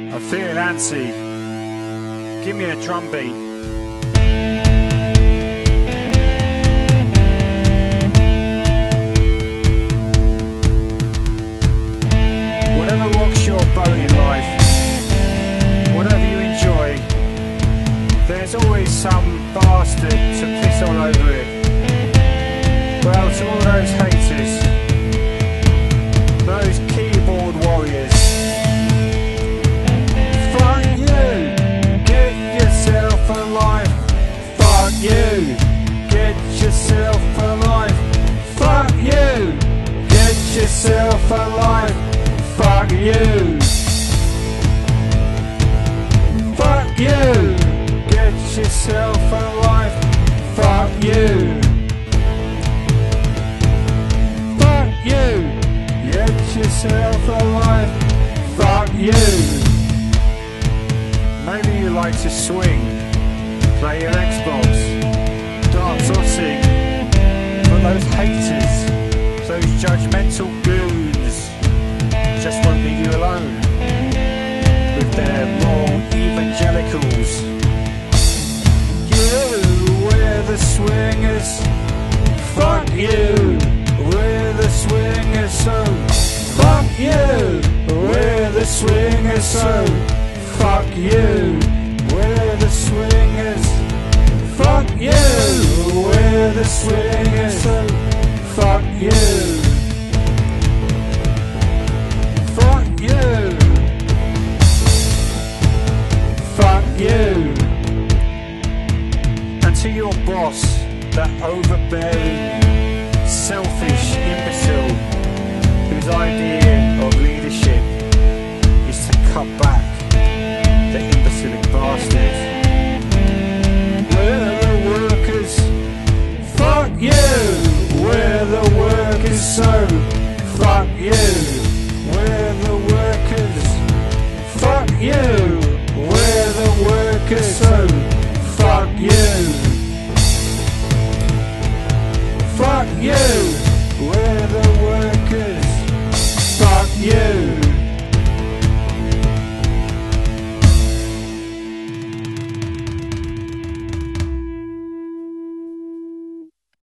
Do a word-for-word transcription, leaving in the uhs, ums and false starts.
I'm feeling antsy. Give me a drum beat. Whatever rocks your boat in life, whatever you enjoy, there's always some bastard to piss all over it. Well, to all those haters, those keyboard warriors, fuck you, get yourself a life. Fuck you, get yourself a life. Fuck you, get yourself a life. Fuck you. Fuck you, get yourself a life. Fuck you. Fuck you, get yourself a life. Fuck you. Maybe you like to swing, play your Xbox, dance or sing. But those haters, those judgmental goons, just won't leave you alone with their moral evangelicals. You, we're the swingers. Fuck you, we're the swingers. So fuck you, we're the swingers. So fuck you, we're the swingers. Fuck you, we're the swingers. So fuck you. Fuck you. Fuck you. And to your boss, that overbearing, selfish imbecile whose idea of leadership is to cut back, the imbecile bastard. We're the workers. Fuck you. We're the workers. So fuck you. We're the workers. Fuck you. We're the workers. So fuck you. Fuck you. We're the workers. Fuck you.